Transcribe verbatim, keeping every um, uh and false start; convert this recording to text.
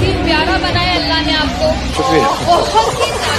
ही प्यारा बनाया अल्लाह ने आपको। शुक्रिया। बहुत ही